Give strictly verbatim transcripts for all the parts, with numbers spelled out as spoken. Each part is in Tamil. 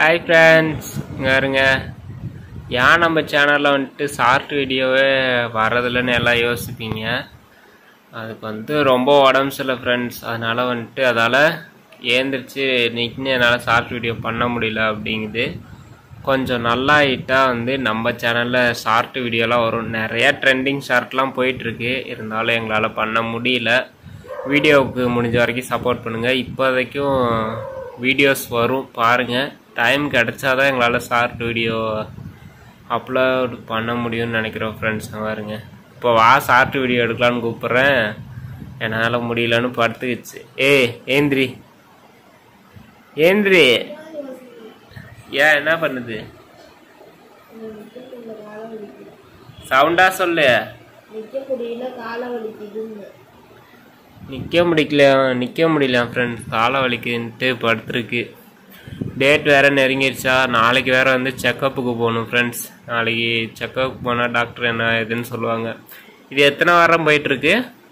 ஹாய் ஃப்ரெண்ட்ஸ், இங்கே இருங்க. ஏன் நம்ம சேனலில் வந்துட்டு ஷார்ட் வீடியோவே வரதில்லைன்னு எல்லாம் யோசிப்பீங்க. அதுக்கு வந்து ரொம்ப உடம்பு சரியில்லை ஃப்ரெண்ட்ஸ். அதனால் வந்துட்டு அதால் ஏந்திரிச்சு இன்னைக்குன்னு என்னால் ஷார்ட் வீடியோ பண்ண முடியல அப்படிங்குது. கொஞ்சம் நல்லா ஆகிட்டால் வந்து நம்ம சேனலில் ஷார்ட் வீடியோலாம் வரும். நிறையா ட்ரெண்டிங் ஷார்ட்லாம் போயிட்டுருக்கு. இருந்தாலும் எங்களால் பண்ண முடியல. வீடியோவுக்கு முடிஞ்ச வரைக்கும் சப்போர்ட் பண்ணுங்கள். இப்போதைக்கும் வீடியோஸ் வரும் பாருங்கள். டைம் கிடச்சாதான் எங்களால் ஷார்ட் வீடியோ அப்லோட் பண்ண முடியும்னு நினைக்கிறோம் ஃப்ரெண்ட்ஸ். பாருங்க, இப்போ வா ஷார்ட் வீடியோ எடுக்கலான்னு கூப்பிட்றேன். என்னால் முடியலன்னு படுத்துக்கிச்சு. ஏ ஏந்திரி ஏந்திரி ஏன் என்ன பண்ணுது? சவுண்டா சொல்லு. நிற்க முடியல நிற்க முடியல ஃப்ரெண்ட்ஸ். காலை வலிக்குன்ட்டு படுத்துருக்கு. டேட் வேறு நெருங்கிடுச்சா. நாளைக்கு வேறு வந்து செக்கப்புக்கு போகணும் ஃப்ரெண்ட்ஸ். நாளைக்கு செக்கப்புக்கு போனால் டாக்டர் என்ன இதுன்னு சொல்லுவாங்க. இது எத்தனை வாரம் போயிட்டுருக்கு?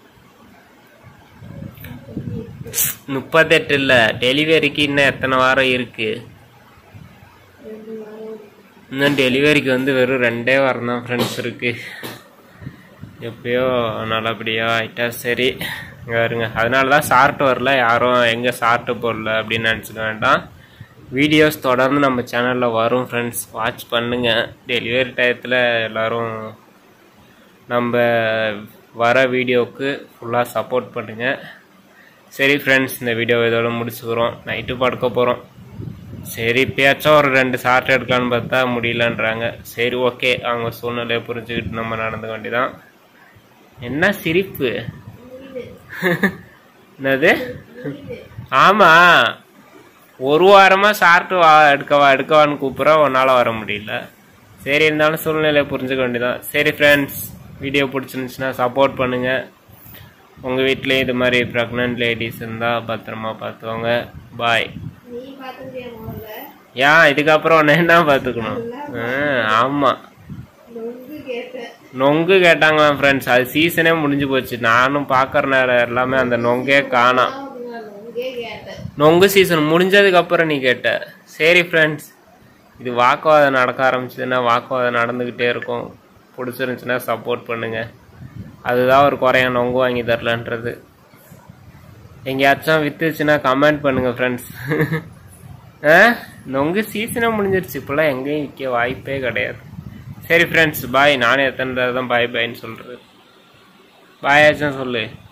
முப்பத்தெட்டு இல்லை, டெலிவரிக்கு இன்னும் எத்தனை வாரம் இருக்குது? இன்னும் டெலிவரிக்கு வந்து வெறும் ரெண்டே வாரம் தான் ஃப்ரெண்ட்ஸ் இருக்குது. எப்பயோ நல்லபடியாக ஆகிட்டா சரி. இங்கே வருங்க. அதனால தான் ஷார்ட் வரல. யாரும் எங்கே ஷார்ட்டு போடல அப்படின்னு நினச்சிக்க வேண்டாம். வீடியோஸ் தொடர்ந்து நம்ம சேனலில் வரும் ஃப்ரெண்ட்ஸ். வாட்ச் பண்ணுங்கள். டெலிவரி டயத்தில் எல்லோரும் நம்ம வர வீடியோவுக்கு ஃபுல்லாக சப்போர்ட் பண்ணுங்கள். சரி ஃப்ரெண்ட்ஸ், இந்த வீடியோ இதோட முடிச்சுக்கிறோம். நைட்டு படுக்க போகிறோம். சரி, இப்போயாச்சும் ஒரு ரெண்டு ஷார்ட் எடுக்கலான்னு பார்த்தா முடியலன்றாங்க. சரி, ஓகே, அவங்க சூழ்நிலையை புரிஞ்சுக்கிட்டு நம்ம நடந்துக்க வேண்டியதான். என்ன சிரிப்பு? என்னது? ஆமாம், ஒரு வாரமாக ஷார்ட்டு வா எடுக்கவா எடுக்கவான்னு கூப்பிட்றோம். ஒன்றால் வர முடியல. சரி, இருந்தாலும் சூழ்நிலையை புரிஞ்சுக்க வேண்டியதான். சரி ஃப்ரெண்ட்ஸ், வீடியோ பிடிச்சிருந்துச்சுன்னா சப்போர்ட் பண்ணுங்கள். உங்கள் வீட்டிலே இது மாதிரி ப்ரெக்னென்ட் லேடிஸ் இருந்தால் பத்திரமா பார்த்துக்கோங்க. பாய். ஏன் இதுக்கப்புறம் ஒன்று என்ன பார்த்துக்கணும்? ஆமாம், நொங்கு கேட்டாங்க ஃப்ரெண்ட்ஸ். அது சீசனே முடிஞ்சு போச்சு. நானும் பார்க்குற நேரம் எல்லாமே அந்த நொங்கே காணாம். நொங்கு சீசன் முடிஞ்சதுக்கப்புறம் நீ கேட்ட. சரி ஃப்ரெண்ட்ஸ், இது வாக்குவாதம் நடக்க ஆரம்பிச்சதுன்னா வாக்குவாதம் நடந்துக்கிட்டே இருக்கும். பிடிச்சிருந்துச்சுன்னா சப்போர்ட் பண்ணுங்கள். அதுதான் ஒரு குறையா நொங்கு வாங்கி தரலன்றது. எங்கேயாச்சும் விற்றுச்சுன்னா கமெண்ட் பண்ணுங்கள் ஃப்ரெண்ட்ஸ். ஆ நொங்கு சீசனே முடிஞ்சிருச்சு. இப்போல்லாம் எங்கேயும் விற்க வாய்ப்பே கிடையாது. சரி ஃப்ரெண்ட்ஸ், பாய். நானே எத்தனை தான் பாய் பாய்ன்னு சொல்கிறது. பாயாச்சும் சொல்லு.